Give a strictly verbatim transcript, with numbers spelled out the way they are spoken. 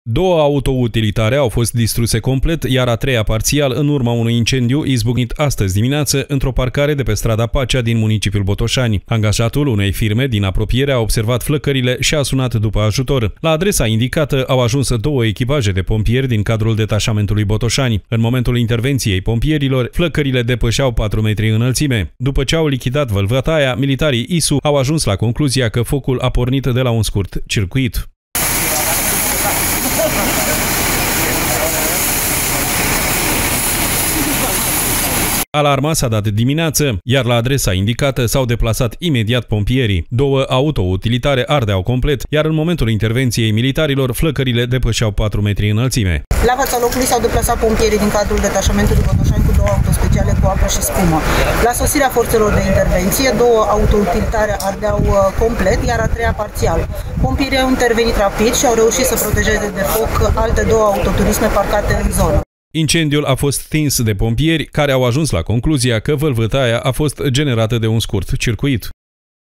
Două autoutilitare au fost distruse complet, iar a treia parțial în urma unui incendiu izbucnit astăzi dimineață într-o parcare de pe strada Pacea din municipiul Botoșani. Angajatul unei firme din apropiere a observat flăcările și a sunat după ajutor. La adresa indicată au ajuns două echipaje de pompieri din cadrul detașamentului Botoșani. În momentul intervenției pompierilor, flăcările depășeau patru metri înălțime. După ce au lichidat vălvătaia, militarii I S U au ajuns la concluzia că focul a pornit de la un scurt circuit. Alarma s-a dat dimineață, iar la adresa indicată s-au deplasat imediat pompierii. Două autoutilitare ardeau complet, iar în momentul intervenției militarilor, flăcările depășeau patru metri înălțime. La fața locului s-au deplasat pompierii din cadrul detașamentului Botoșani cu două autospeciale cu apă și spumă. La sosirea forțelor de intervenție, două autoutilitare ardeau complet, iar a treia parțial. Pompierii au intervenit rapid și au reușit să protejeze de foc alte două autoturisme parcate în zonă. Incendiul a fost stins de pompieri, care au ajuns la concluzia că vălvătaia a fost generată de un scurt circuit.